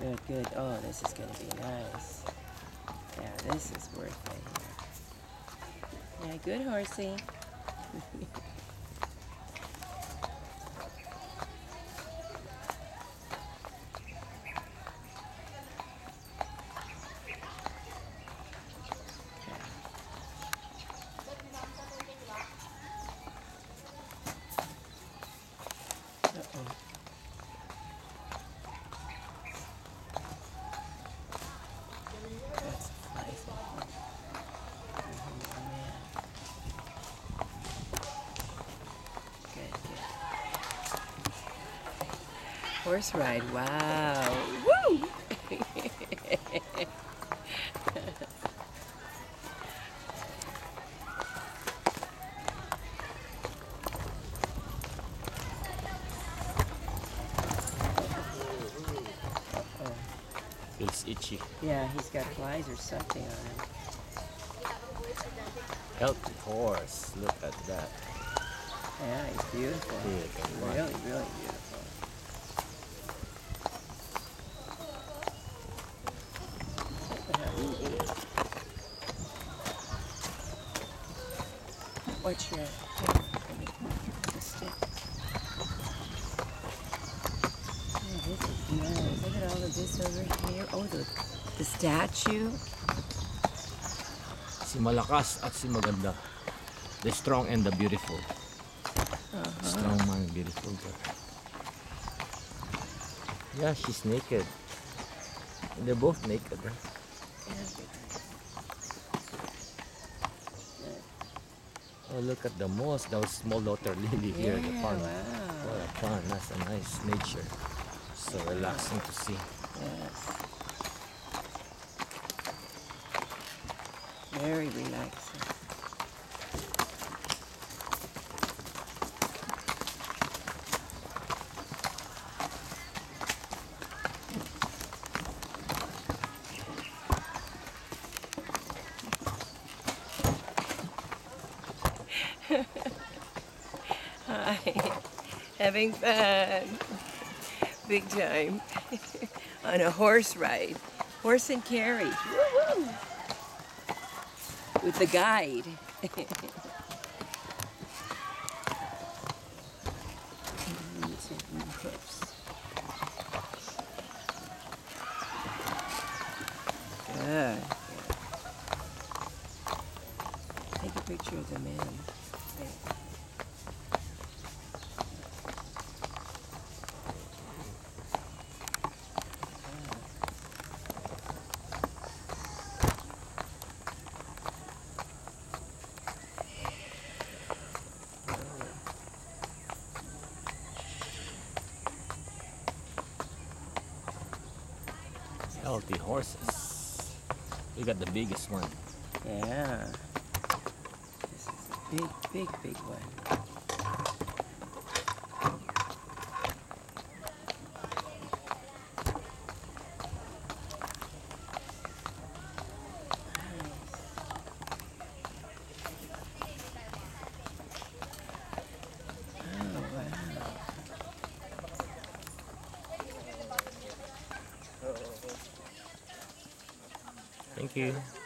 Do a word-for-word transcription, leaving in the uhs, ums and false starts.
Good, good. Oh, this is going to be nice. Yeah, this is worth it. Yeah, good horsey. Uh-oh. That's nice. Oh, man. Good, good. Horse ride, wow. Woo! Uh-oh. Feels itchy. Yeah, he's got flies or something on him. Healthy horse. Look at that. Yeah, he's beautiful. Big and white. Really, really beautiful. Watch your camera. Let me the stick. Oh, this is nice. Look at all of this over here. Oh, the, the statue. Si malakas at si maganda. The strong and the beautiful. Uh-huh. Strong man, beautiful girl. Yeah, she's naked. And they're both naked, huh? Oh, look at the moss. That was small daughter Lily here at the Yeah, pond. wow. What a pond. That's a nice nature. So relaxing to see. Yes. Very relaxing. Hi. Having fun. Big time. On a horse ride. Horse and carriage. Woo-woo! With the guide. Good. Take a picture of the man. Healthy horses. We got the biggest one. Yeah. This is a big, big, big one. Thank you.